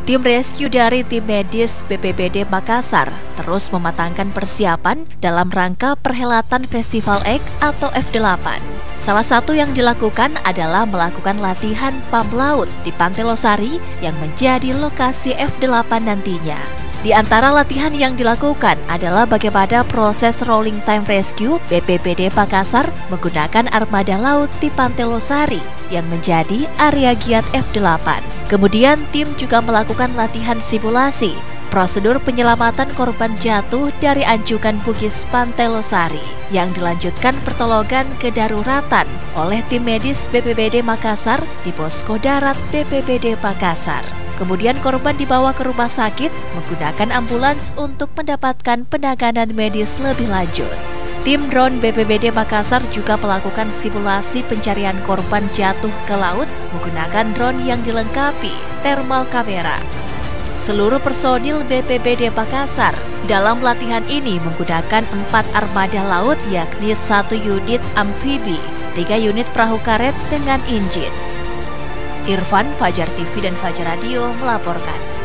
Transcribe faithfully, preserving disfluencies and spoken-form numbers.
Tim rescue dari tim medis B P B D Makassar terus mematangkan persiapan dalam rangka perhelatan Festival Ek atau F delapan. Salah satu yang dilakukan adalah melakukan latihan pam laut di Pantai Losari yang menjadi lokasi F delapan nantinya. Di antara latihan yang dilakukan adalah bagaimana proses rolling time rescue B P B D Makassar menggunakan armada laut di Pantai Losari yang menjadi area giat F delapan. Kemudian tim juga melakukan latihan simulasi prosedur penyelamatan korban jatuh dari anjungan Bugis Pantai Losari yang dilanjutkan pertolongan kedaruratan oleh tim medis B P B D Makassar di posko darat B P B D Makassar. Kemudian korban dibawa ke rumah sakit menggunakan ambulans untuk mendapatkan penanganan medis lebih lanjut. Tim drone B P B D Makassar juga melakukan simulasi pencarian korban jatuh ke laut menggunakan drone yang dilengkapi thermal kamera. Seluruh personil B P B D Makassar dalam latihan ini menggunakan empat armada laut, yakni satu unit amfibi, tiga unit perahu karet dengan injin. Irfan, Fajar T V dan Fajar Radio melaporkan.